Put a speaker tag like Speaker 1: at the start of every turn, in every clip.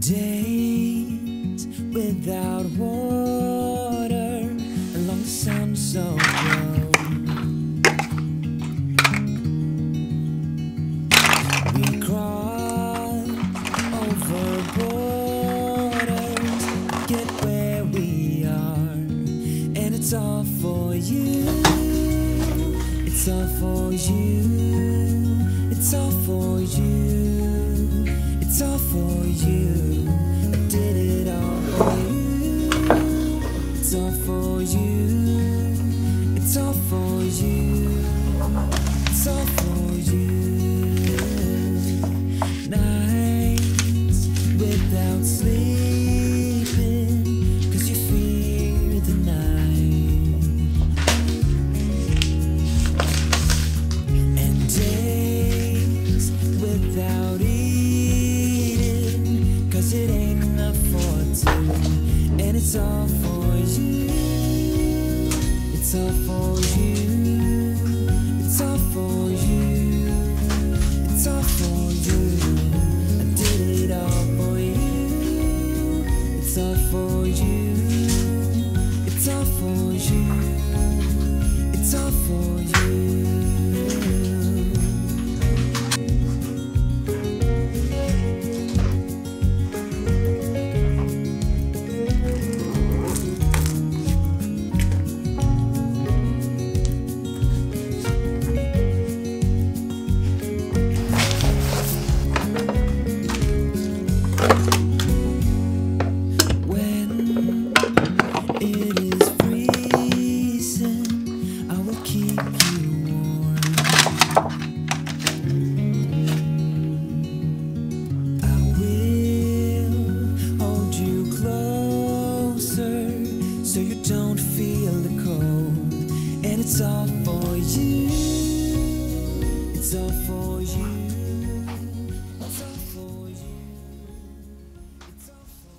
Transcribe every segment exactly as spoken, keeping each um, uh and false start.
Speaker 1: Days without water along the sunset road. We crawl over borders, get where we are, and it's all for you. It's all for you. It's all for you. It's all for you. I did it all for you. It's all for you. It's all for you. It's all for you. Nights without sleeping, 'cause you fear the night. And days without eating, 'cause it ain't enough for two. And it's all for you. It's all for you. It's all for you. It's all for you. I did it all for you. It's all for you. It's all for you. It's all for you. So you don't feel the cold, and it's all for you. It's all for you. It's all for you. It's all for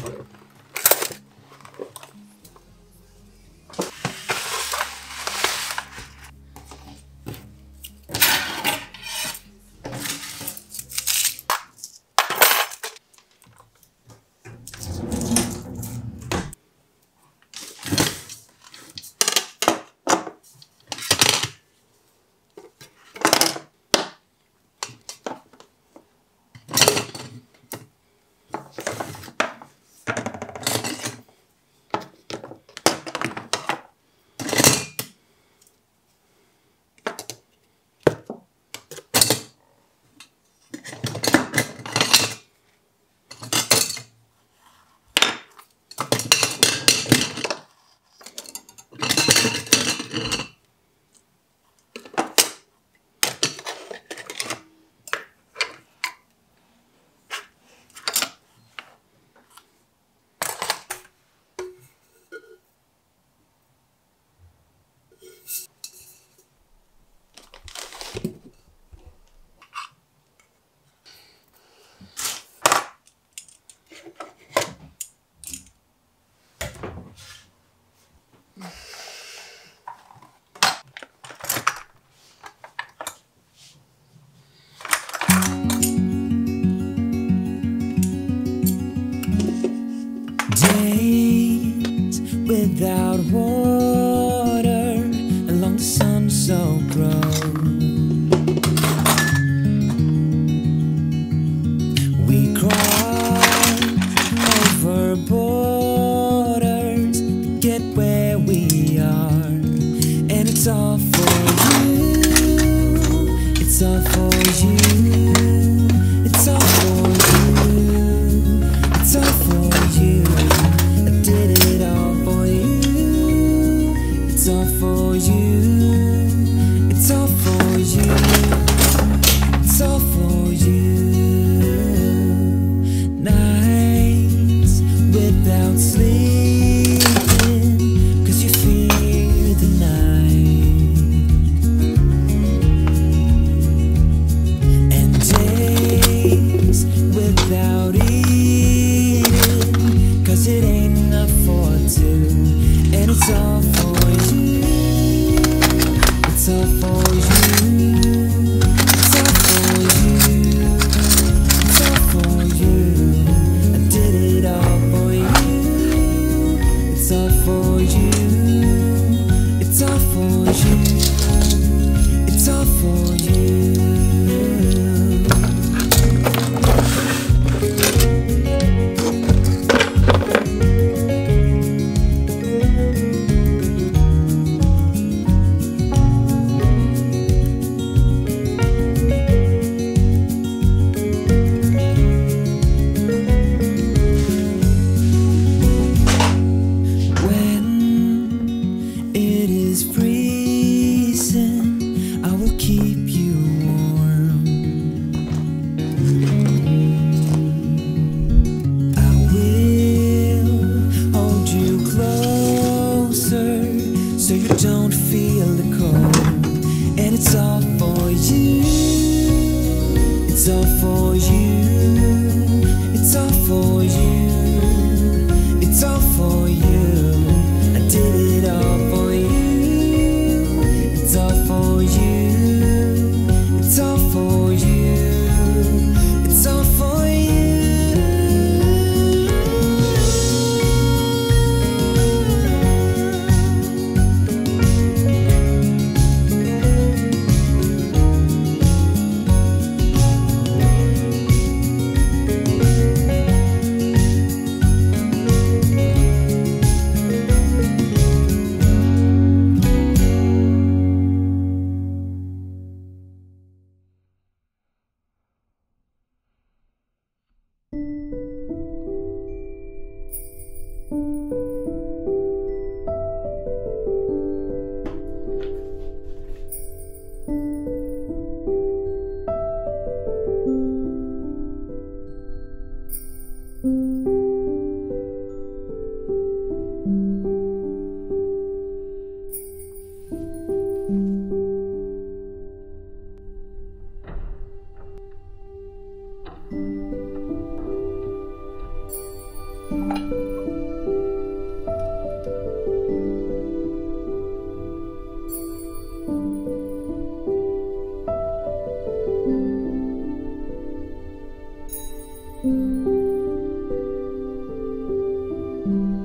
Speaker 1: Days without water along the sun-soaked road. We cross over borders to get where we are, and it's all for you. It's all for you. It's all for you. It's all for you. I did it all for you. It's all for you. It's all for you. It's all for you. Nights without sleeping 'cause you fear the night, and days without eating 'cause it ain't enough for two, and it's all for you. It's all for you. It's all for you. It's all for you. I did it all for you. It's all for you. It's all for you. It's all for you. Thank you.